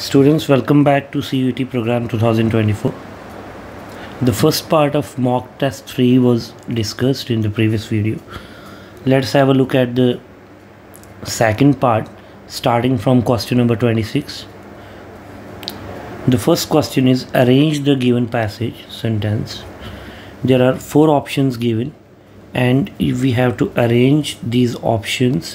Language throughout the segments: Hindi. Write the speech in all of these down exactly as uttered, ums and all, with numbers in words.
Students, welcome back to C U E T program twenty twenty-four. The first part of mock test three was discussed in the previous video. Let's have a look at the second part, starting from question number twenty-six. The first question is arrange the given passage sentence. There are four options given and we have to arrange these options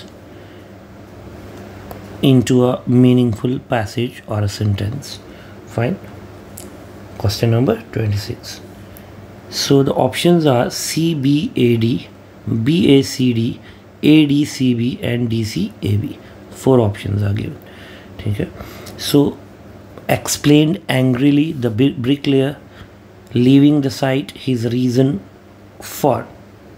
into a meaningful passage or a sentence. Fine. Question number twenty-six. So the options are C B A D, B A C D, A D C B and D C A B. Four options are given. Okay. So explained angrily the bricklayer leaving the site, his reason for.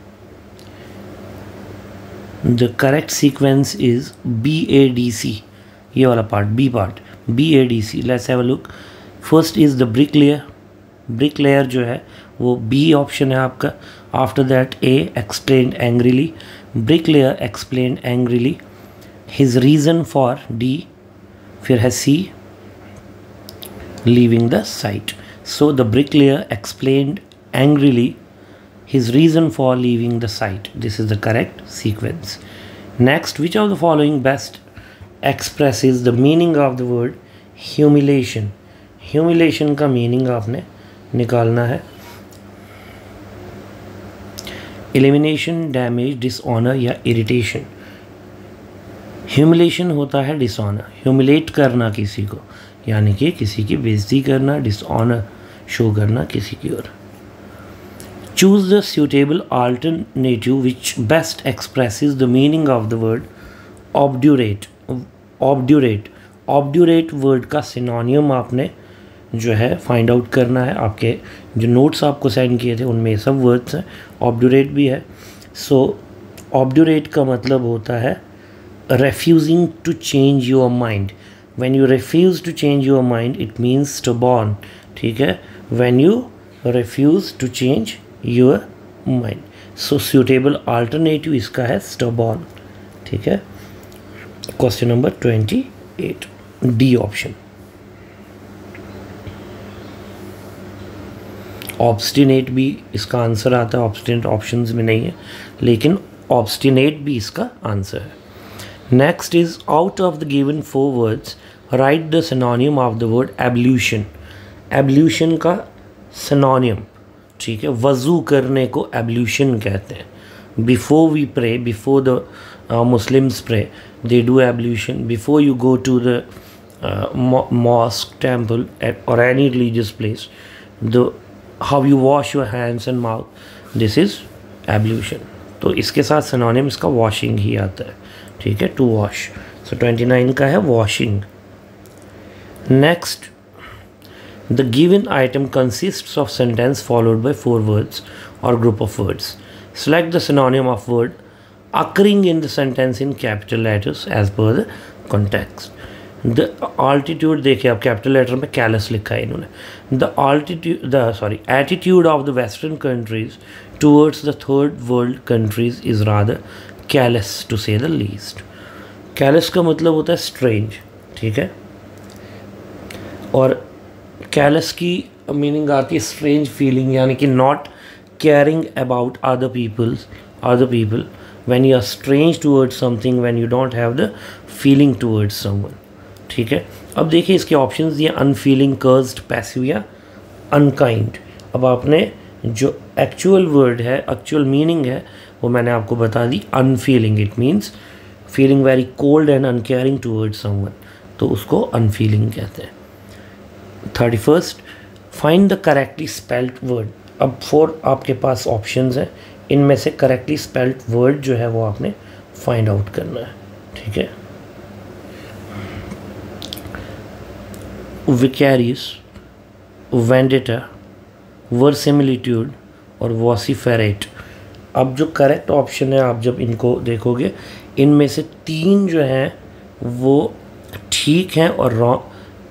The correct sequence is B A D C. ये वाला part, B part, B A D C. Let's have a look. First is the bricklayer. Bricklayer जो है वो B option है आपका. After that A explained angrily. Bricklayer explained angrily. His reason for D. फिर है C leaving the site. So the bricklayer explained angrily his reason for leaving the site. This is the correct sequence. Next, which of the following best expresses the meaning of the word humiliation? Humiliation का meaning आपने निकालना है. Elimination, damage, dishonor या irritation. Humiliation होता है dishonor. Humiliate करना किसी को, यानी कि किसी की बेइज्जती करना, dishonor show करना किसी की ओर. Choose the suitable alternative which best expresses the meaning of the word obdurate. Obdurate. Obdurate word का synonym आपने जो है find out करना है. आपके जो notes आपको send किए थे उनमें सब words हैं. Obdurate भी है. So obdurate का मतलब होता है refusing to change your mind. When you refuse to change your mind, it means stubborn. ठीक है. When you refuse to change your mind. So suitable alternative इसका है stubborn. ठीक है. Question number twenty-eight. D option. Obstinate भी इसका आंसर आता है. Obstinate options में नहीं है, लेकिन obstinate भी इसका आंसर है. Next is out of the given four words, write the synonym of the word ablution. Ablution का synonym, ठीक है, वज़ू करने को एब्ल्यूशन कहते हैं. Before we pray, before the Muslims pray, they do ablution. Before you go to the mosque, temple और any religious place, the how you wash your hands and mouth, this is ablution. तो इसके साथ सिनोनिम इसका वॉशिंग ही आता है. ठीक है, to wash. So twenty nine का है washing. Next, the given item consists of sentence followed by four words or group of words. Select the synonym of word occurring in the sentence in capital letters as per the context. The altitude, देखिए आप capital letter में callous लिखा है इन्होंने. The altitude, the sorry, attitude of the Western countries towards the third world countries is rather callous to say the least. Callous का मतलब होता है strange. ठीक है. और कैलस की मीनिंग आती है स्ट्रेंज फीलिंग, यानी कि not caring about other peoples other people when you are strange towards something, when you don't have the feeling towards someone. ठीक है. अब देखिए इसके ऑप्शंस दिए अनफीलिंग, कर्स्ड, पैसिव या अनकाइंड. अब आपने जो एक्चुअल वर्ड है, एक्चुअल मीनिंग है, वो मैंने आपको बता दी. Unfeeling, it means feeling very cold and uncaring towards someone, तो उसको अनफीलिंग कहते हैं. Thirty first, find the correctly spelled word. अब फोर आपके पास ऑप्शंस हैं, इनमें से करेक्टली स्पेल्ड वर्ड जो है वो आपने फाइंड आउट करना है. ठीक है. विकैरियस, वेंडेटा, वर्सिमिलिट्यूड और वॉसिफेरेट. अब जो करेक्ट ऑप्शन है, आप जब इनको देखोगे, इनमें से तीन जो हैं वो ठीक हैं और रॉन्ग,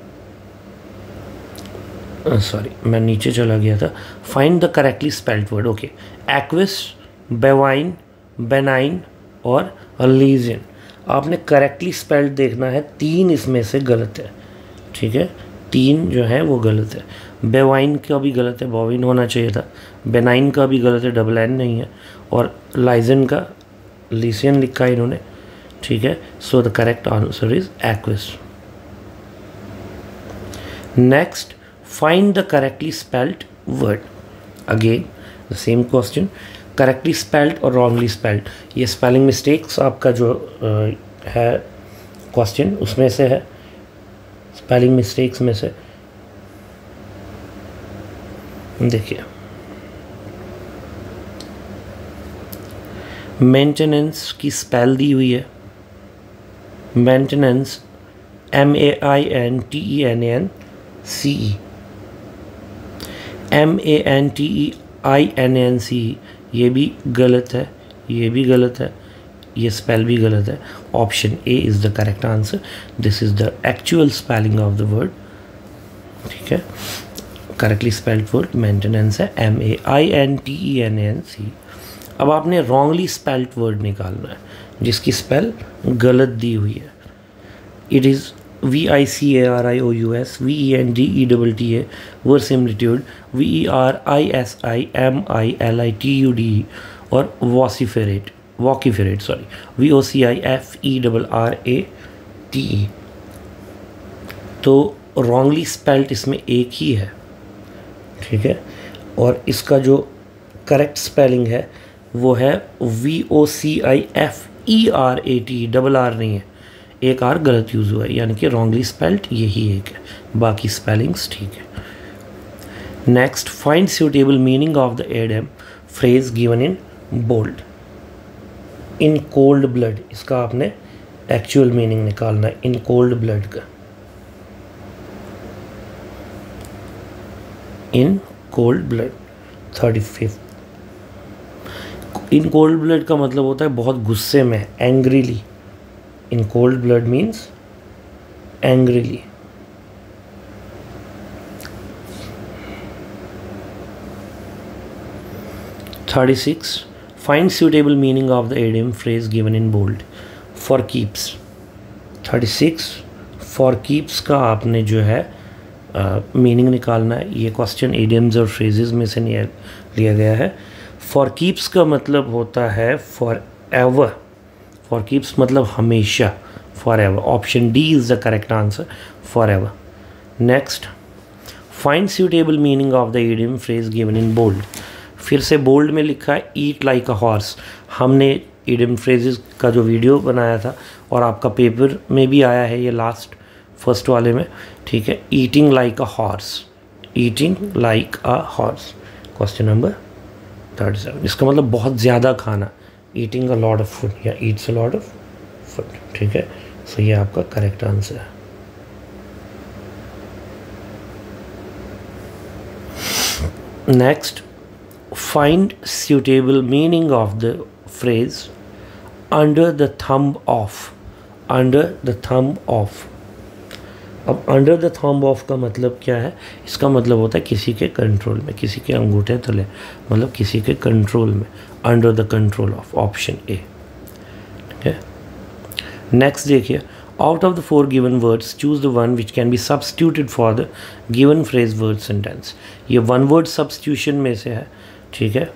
सॉरी uh, मैं नीचे चला गया था. Find the correctly spelled word. Okay. Aqueous, bovine, benign और लीजियन. आपने करेक्टली स्पेल्ड देखना है. तीन इसमें से गलत है. ठीक है, तीन जो है वो गलत है। बेवाइन का भी गलत है, बोविन होना चाहिए था। बेनाइन का भी गलत है, डबल एन नहीं है। और लाइजन का लीसियन लिखा है इन्होंने, ठीक है। So the correct answer is aqueous. Next, find the correctly spelled word. Again the same question, correctly spelled और रॉन्गली स्पेल्ड। ये स्पेलिंग मिस्टेक्स आपका जो आ, है क्वेश्चन उसमें से है, स्पेलिंग मिस्टेक्स में से। देखिए, मेंटेनेंस की स्पेल दी हुई है, maintenance M A I N T E N A N C E, M A N T E I N A N C E, ये भी गलत है, ये भी गलत है, ये स्पेल भी गलत है। Option A is the correct answer. This is the actual spelling of the word, ठीक है। करेक्टली स्पेल्ड वर्ड मेंटेनेंस है, M A I N T E N A N C. अब आपने रॉन्गली स्पेल्ड वर्ड निकालना है जिसकी स्पेल गलत दी हुई है। It is V I C A R I O U S, V E N D E double T A, verisimilitude, V E R I S I M I L I T U D, और vociferate, vociferate sorry, V O C I F E double R A T E. तो रॉन्गली स्पेल्ड इसमें एक ही है, ठीक है। और इसका जो करेक्ट स्पेलिंग है वो है V O C I F E R A T, double R नहीं है, एक आर गलत यूज़ हुआ है, यानी कि रॉन्गली स्पेल्ड यही एक है, बाकी स्पेलिंग्स ठीक है। Next, find suitable meaning of the idiom phrase given in bold. In cold blood, इसका आपने एक्चुअल मीनिंग निकालना है, इन कोल्ड ब्लड का। In cold blood, thirty fifth. In cold blood का मतलब होता है बहुत गुस्से में, angrily. In cold blood means angrily. Thirty six, find suitable meaning of the idiom phrase given in bold. For keeps, thirty six, for keeps का आपने जो है मीनिंग uh, निकालना है। ये क्वेश्चन idioms और phrases में से नहीं लिया गया है। for keeps का मतलब होता है forever, for keeps मतलब हमेशा, forever। Option D is the correct answer, forever। Next, find suitable meaning of the idiom phrase given in bold। फिर से बोल्ड में लिखा है ईट लाइक अ हॉर्स। हमने इडियम फ्रेजेस का जो वीडियो बनाया था और आपका पेपर में भी आया है ये लास्ट फर्स्ट वाले में, ठीक है। Eating like a horse, eating like a horse, question number thirty seven. इसका मतलब बहुत ज़्यादा खाना, eating a lot of food या eats a lot of food, ठीक है। सो ये आपका करेक्ट आंसर है। Next, find suitable meaning of the phrase under the thumb of, under the thumb of। अब under the thumb of का मतलब क्या है? इसका मतलब होता है किसी के कंट्रोल में, किसी के अंगूठे तले, मतलब किसी के कंट्रोल में, under the control of, option A, ठीक है। नेक्स्ट देखिए, out of the four given words choose the one which can be substituted for the given phrase word sentence। ये one word substitution में से है, ठीक है।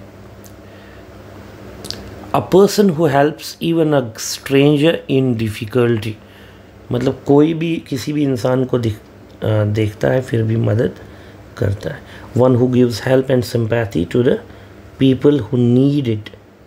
A person who helps even a stranger in difficulty, मतलब कोई भी किसी भी इंसान को दिख, आ, देखता है फिर भी मदद करता है। One who gives help and sympathy to the people who need it,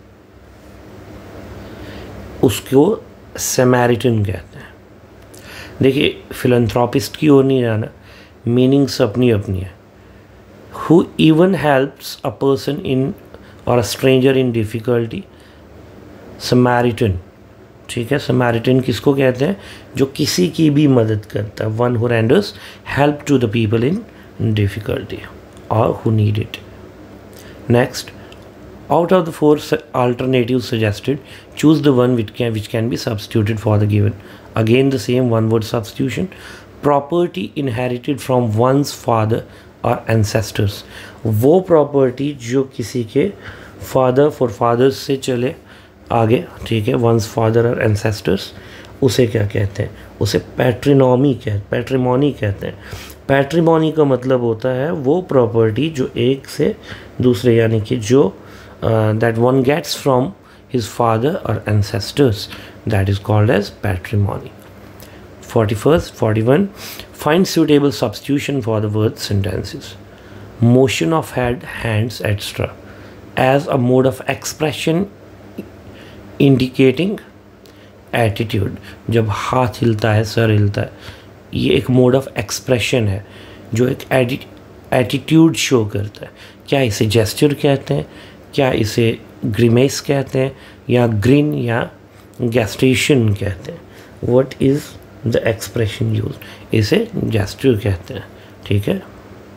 उसको समैरिटन कहते हैं। देखिए, फिलैंथ्रोपिस्ट की ओर नहीं जाना, मीनिंग्स अपनी अपनी है। Who even helps a person in or a stranger in difficulty, Samaritan, ठीक है। Samaritan किसको कहते हैं? जो किसी की भी मदद करता है। One who renders help to the people in difficulty or who need it। Next, out of the four alternatives suggested, choose the one which can which can be substituted for the given। Again the same one word substitution। Property inherited from one's father और एंसेस्टर्स, वो प्रॉपर्टी जो किसी के फादर फॉर फादर्स से चले आगे, ठीक है, वंस फादर और एंसेस्टर्स, उसे क्या कहते हैं? उसे पैट्रिनोमी कह पैट्रिमोनी कहते हैं। पैट्रिमोनी का मतलब होता है वो प्रॉपर्टी जो एक से दूसरे यानी कि जो that one gets from his father और ancestors, that is called as patrimony. forty-first, forty-one. Find suitable substitution for the word sentences. Motion of head, hands, et cetera as a mode of expression indicating attitude. जब हाथ हिलता है, सर हिलता है, ये एक मोड ऑफ एक्सप्रेशन है जो एक एटीट्यूड शो करता है। क्या इसे जेस्चर कहते हैं, क्या इसे ग्रीमेस कहते हैं, या ग्रिन या गैस्ट्रेशन कहते हैं? What is the expression use? इसे जेस्चर कहते हैं। ठीक है,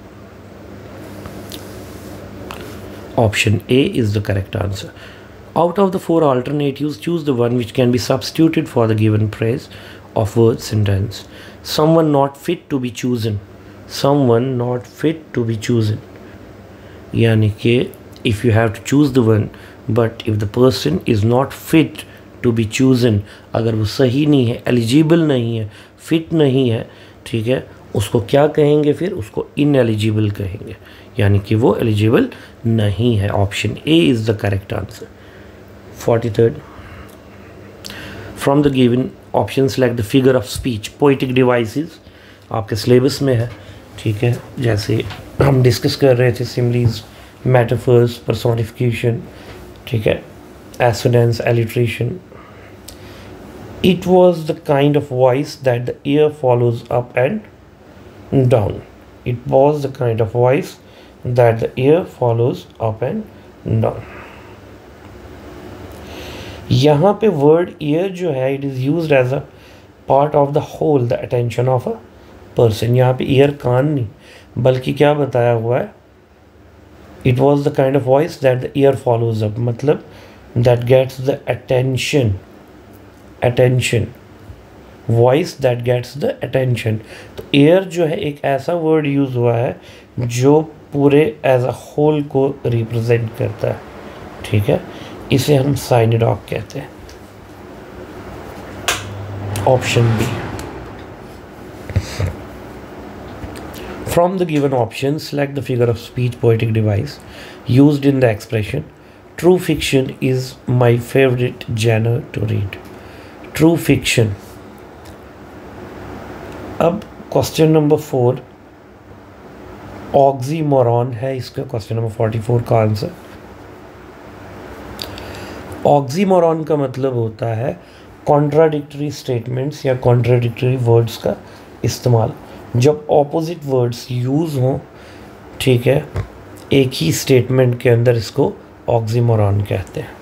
option A is the correct answer. Out of the four alternatives, choose the one which can be substituted for the given phrase of word sentence. Someone not fit to be chosen. Someone not fit to be chosen. यानी कि if you have to choose the one, but if the person is not fit to be chosen, अगर वो सही नहीं है, एलिजिबल नहीं है, फिट नहीं है, ठीक है, उसको क्या कहेंगे फिर? उसको इनएलिजिबल कहेंगे, यानी कि वो एलिजिबल नहीं है। Option A is the correct answer. Forty third, from the given option select the figure of speech. Poetic devices आपके सिलेबस में है, ठीक है, जैसे हम डिस्कस कर रहे थे, सिमिलीज, मेटाफर्स, पर्सोनिफिकेशन, ठीक है, assonance, alliteration. It was the kind of voice that the ear follows up and down. It was the kind of voice that the ear follows up and down. यहाँ पे word ear जो है, it is used as a part of the whole, the attention of a person. यहाँ पे ear कान नहीं, बल्कि क्या बताया हुआ है? It was the kind of voice that the ear follows up, मतलब that gets the attention, attention, voice that gets the attention. तो ear जो है एक ऐसा word यूज़ हुआ है जो पूरे as a whole को represent करता है, ठीक है, इसे हम साइनोडॉक कहते हैं। Option B. From the given options, select the figure of speech poetic device used in the expression True fiction is my favorite genre to read. True fiction. अब क्वेश्चन नंबर फोर ऑक्सीमोरॉन है इसका, क्वेश्चन नंबर फोर्टी फोर का आंसर। ऑक्सीमोरॉन का मतलब होता है कॉन्ट्राडिक्टरी स्टेटमेंट्स या कॉन्ट्राडिक्टरी वर्ड्स का इस्तेमाल। जब ऑपोजिट वर्ड्स यूज़ हों, ठीक है, एक ही स्टेटमेंट के अंदर, इसको ऑक्सीमोरॉन कहते हैं।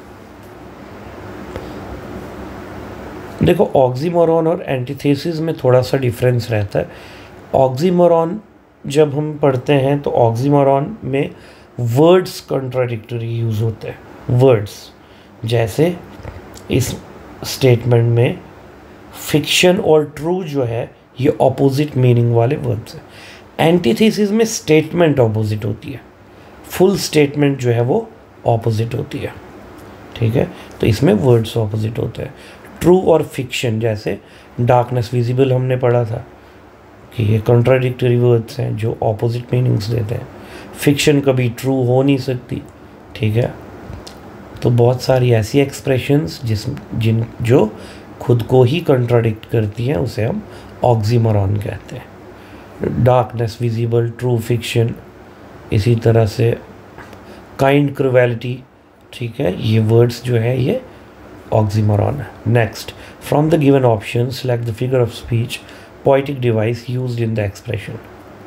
देखो, ऑक्सीमोरॉन और एंटीथेसिस में थोड़ा सा डिफरेंस रहता है। ऑक्सीमोरॉन जब हम पढ़ते हैं तो ऑक्सीमोरॉन में वर्ड्स कॉन्ट्राडिक्टरी यूज़ होते हैं। वर्ड्स जैसे इस स्टेटमेंट में फिक्शन और ट्रू जो है ये ऑपोजिट मीनिंग वाले वर्ड्स हैं। एंटीथेसिस में स्टेटमेंट ऑपोजिट होती है, फुल स्टेटमेंट जो है वो ऑपोजिट होती है, ठीक है, तो इसमें वर्ड्स ऑपोजिट होते हैं। ट्रू और फिक्शन, जैसे डार्कनेस विजिबल हमने पढ़ा था कि ये कॉन्ट्राडिक्टरी वर्ड्स हैं जो ऑपोजिट मीनिंग्स देते हैं। फिक्शन कभी ट्रू हो नहीं सकती, ठीक है, तो बहुत सारी ऐसी एक्सप्रेशंस जिस जिन जो खुद को ही कॉन्ट्राडिक्ट करती हैं उसे हम ऑक्सीमोरॉन कहते हैं। डार्कनेस विजिबल, ट्रू फिक्शन, इसी तरह से काइंड क्रुएलिटी, ठीक है, ये वर्ड्स जो है ये ऑक्सीमोरॉन है। Next, from the given option select the figure of speech poetic device used in the expression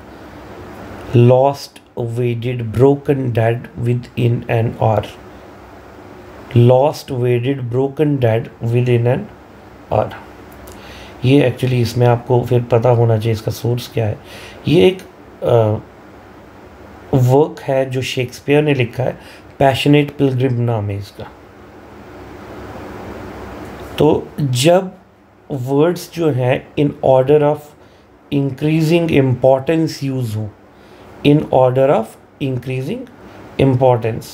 lost, wedded, broken, dead within an hour. Lost, wedded, broken, dead within an hour, ये एक्चुअली इसमें आपको फिर पता होना चाहिए इसका सोर्स क्या है। ये एक आ, वर्क है जो शेक्सपियर ने लिखा है, पैशनेट पिलग्रिम नाम है इसका। तो जब वर्ड्स जो हैं in order of increasing importance use हो, in order of increasing importance,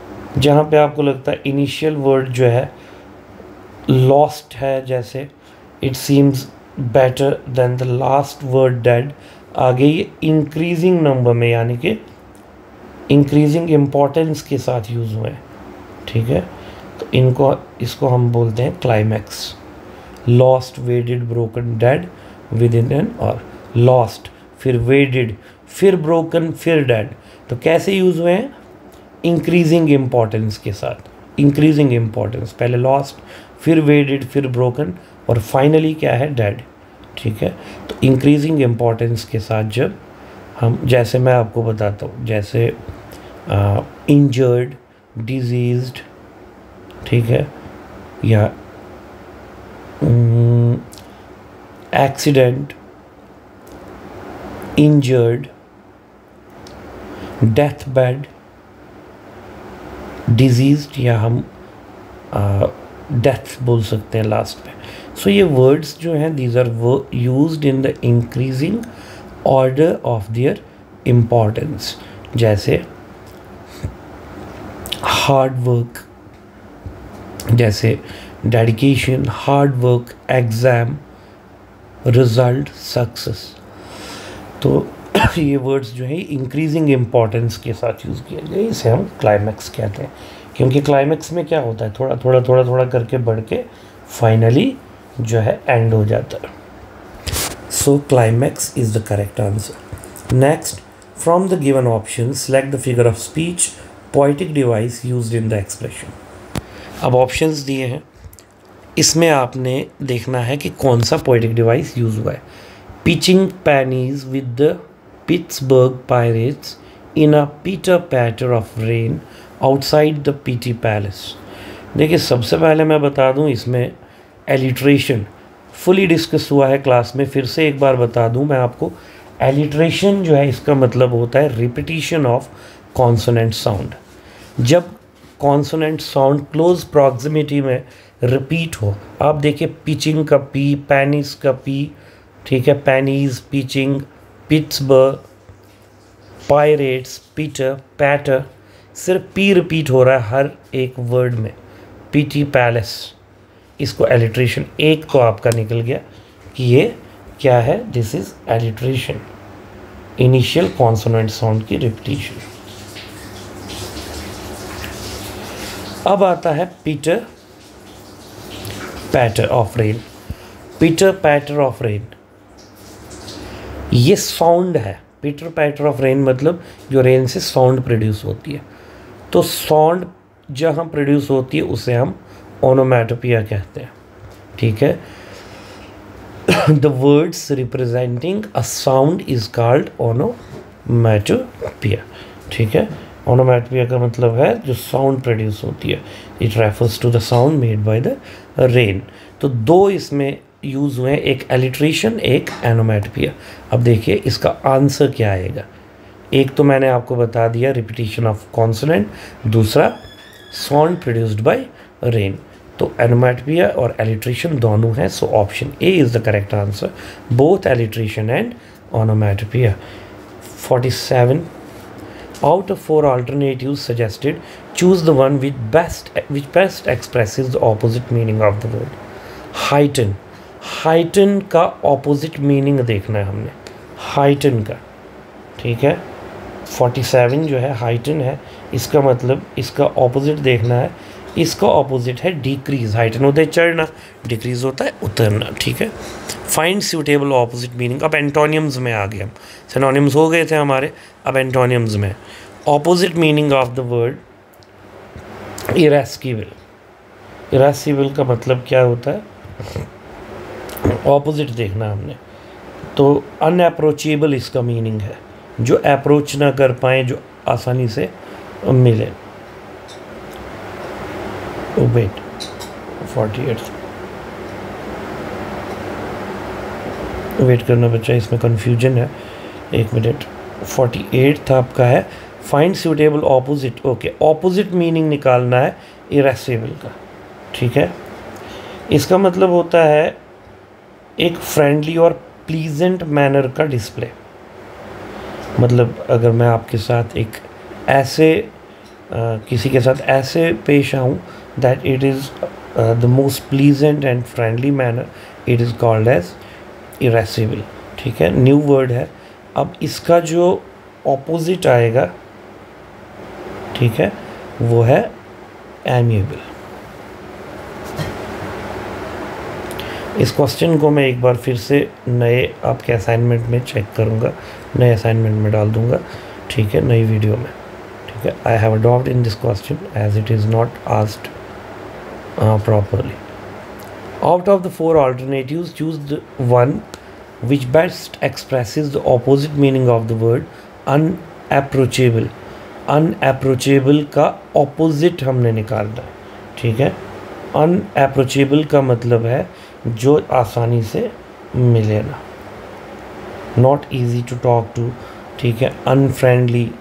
जहाँ पे आपको लगता है इनिशियल वर्ड जो है लॉस्ट है, जैसे it seems better than the last word dead, आगे ये इंक्रीजिंग नंबर में यानी कि इंक्रीजिंग इम्पोर्टेंस के साथ यूज़ हुए हैं, ठीक है। तो इनको इसको हम बोलते हैं climax. Lost, wedded, broken, dead, within an hour lost, फिर वेडेड, फिर ब्रोकन, फिर डेड। तो कैसे यूज़ हुए हैं? इंक्रीजिंग इम्पोर्टेंस के साथ, इंक्रीजिंग इम्पोर्टेंस, पहले लॉस्ट, फिर वेडेड, फिर ब्रोकन और फाइनली क्या है? डेड, ठीक है। तो इंक्रीजिंग इम्पोर्टेंस के साथ जब हम, जैसे मैं आपको बताता हूँ, जैसे इंजर्ड, डिजीज्ड, ठीक है, या accident, injured, death bed, diseased, या हम डेथ बोल सकते हैं लास्ट में। सो ये वर्ड्स जो हैं these are used in the increasing order of their importance, जैसे हार्ड वर्क, जैसे dedication, hard work, exam, result, success. तो ये वर्ड्स जो है इंक्रीजिंग इम्पोर्टेंस के साथ यूज़ किए गए, इसे हम क्लाइमैक्स कहते हैं। क्योंकि क्लाइमैक्स में क्या होता है, थोड़ा थोड़ा थोड़ा थोड़ा करके बढ़ के फाइनली जो है एंड हो जाता है। So climax is the correct answer. Next, from the given option select the figure of speech poetic device used in the expression. अब ऑप्शंस दिए हैं, इसमें आपने देखना है कि कौन सा पोएटिक डिवाइस यूज़ हुआ है। Pitching pennies with the Pittsburgh Pirates in a pitter patter of rain outside the PT palace. देखिए, सबसे पहले मैं बता दूं, इसमें एलिट्रेशन फुली डिस्कस हुआ है क्लास में, फिर से एक बार बता दूं मैं आपको। एलिट्रेशन जो है इसका मतलब होता है रिपीटिशन ऑफ कॉन्सोनेंट साउंड। जब कॉन्सोनेंट साउंड क्लोज प्रॉक्सिमिटी में रिपीट हो, आप देखिए पिचिंग का पी, पैनिस का पी, ठीक है, pennies, pitching, Pittsburgh, Pirates, pitter, patter, सिर्फ पी रिपीट हो रहा है हर एक वर्ड में। पीटी पैलेस, इसको एलिट्रेशन, एक तो आपका निकल गया कि ये क्या है, this is alliteration, initial consonant sound की रिपीटिशन। अब आता है pitter patter of rain. Pitter patter of rain, ये साउंड है। पीटर पैटर ऑफ रेन मतलब जो रेन से साउंड प्रोड्यूस होती है। तो साउंड जहाँ प्रोड्यूस होती है उसे हम ओनोमैटोपिया कहते हैं, ठीक है। The words representing a sound is called onomatopoeia, ठीक है। ओनोमैटोपिया का मतलब है जो साउंड प्रोड्यूस होती है। It refers to the sound made by the rain. तो दो इसमें यूज़ हुए हैं, एक एलिट्रेशन, एक एनोमैटोपिया। अब देखिए इसका आंसर क्या आएगा। एक तो मैंने आपको बता दिया रिपीटिशन ऑफ कॉन्सोनेंट, दूसरा साउंड प्रोड्यूस्ड बाय रेन। तो एनोमैटोपिया और एलिट्रेशन दोनों हैं। So option A is the correct answer, both alliteration and onomatopoeia. Forty seven, out of four alternatives suggested, choose the one which best which best expresses the opposite meaning of the word. heighten, heighten का opposite meaning देखना है हमने, heighten का, ठीक है। फोर्टी सेवन जो है heighten है, इसका मतलब इसका opposite देखना है। इसका opposite है decrease। heighten होता है चढ़ना, decrease होता है उतरना, ठीक है। Find suitable opposite meaning. अब एंटोनियम्स में आ गए हम, सिनोनिम्स हो गए थे हमारे, अब एंटोनियम्स में opposite meaning of the word irascible. Irascible का मतलब क्या होता है, ऑपोजिट देखना हमने। तो अनअप्रोचेबल इसका मीनिंग है, जो अप्रोच ना कर पाए, जो आसानी से मिले। वेट, फोर्टी एट वेट करना बच्चा, इसमें कन्फ्यूजन है, एक मिनट। फोर्टी एट था आपका है find suitable opposite. Okay, opposite meaning निकालना है इरेस्किबल का, ठीक है। इसका मतलब होता है एक फ्रेंडली और प्लीजेंट मैनर का डिस्प्ले। मतलब अगर मैं आपके साथ एक ऐसे आ, किसी के साथ ऐसे पेश आऊँ that it is the most pleasant and friendly manner, it is called as irascible. ठीक है, न्यू वर्ड है। अब इसका जो ऑपोजिट आएगा, ठीक है, वो है एमिएबल। इस क्वेश्चन को मैं एक बार फिर से नए आपके असाइनमेंट में चेक करूँगा, नए असाइनमेंट में डाल दूँगा, ठीक है, नई वीडियो में। ठीक है, I have a doubt in this question as it is not asked properly. Out of the four alternatives, choose the one which best expresses the opposite meaning of the word unapproachable। unapproachable का opposite हमने निकालना है। ठीक है, unapproachable का मतलब है जो आसानी से मिले ना, not easy to talk to. ठीक है, अनफ्रेंडली,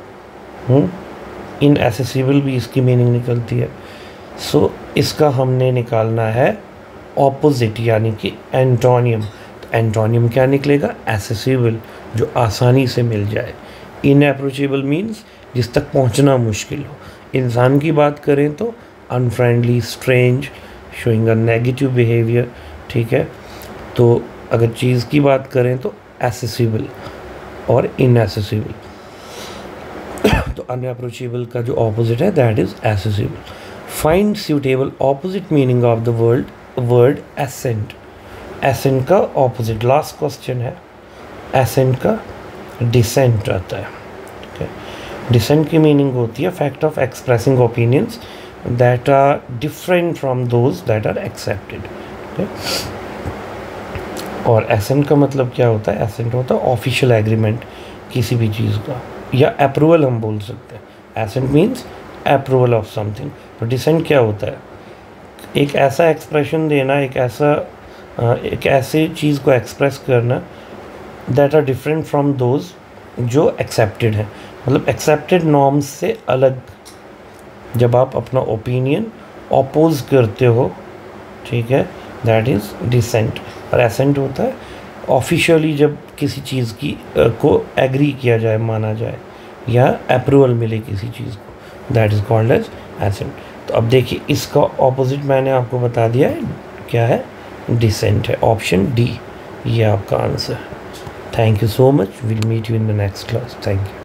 इनएसेसिबल भी इसकी मीनिंग निकलती है। सो so, इसका हमने निकालना है ऑपोजिट, यानी कि एंटोनियम। तो एंटोनियम क्या निकलेगा? एसेसिबल, जो आसानी से मिल जाए। इनअप्रोचेबल मीन्स जिस तक पहुंचना मुश्किल हो। इंसान की बात करें तो unfriendly, strange, showing a negative behaviour. ठीक है, तो अगर चीज़ की बात करें तो एसेसिबल और इनएसेसिबल। तो अनअप्रोचेबल का जो ऑपोजिट है that is accessible. Find suitable opposite meaning of the word word assent. Assent का ऑपोजिट, लास्ट क्वेश्चन है, एसेंट का डिसेंट आता है। ठीक है, डिसेंट की मीनिंग होती है fact of expressing opinions that are different from those that are accepted. और एसेंट का मतलब क्या होता है? एसेंट होता है ऑफिशियल एग्रीमेंट किसी भी चीज़ का, या अप्रूवल हम बोल सकते हैं। Assent means approval of something. तो डिसेंट क्या होता है? एक ऐसा एक्सप्रेशन देना, एक ऐसा एक ऐसी चीज़ को एक्सप्रेस करना that are different from those जो एक्सेप्टेड है, मतलब एक्सेप्टेड नॉर्म्स से अलग जब आप अपना ओपिनियन अपोज करते हो। ठीक है, दैट इज़ डिसेंट। और एसेंट होता है ऑफिशियली जब किसी चीज़ की uh, को एग्री किया जाए, माना जाए, या अप्रूवल मिले किसी चीज़ को, that is called as assent. तो अब देखिए इसका ऑपोजिट मैंने आपको बता दिया है, क्या है? डिसेंट है, ऑप्शन डी, ये आपका answer. Thank you so much, will meet you in the next class. Thank you.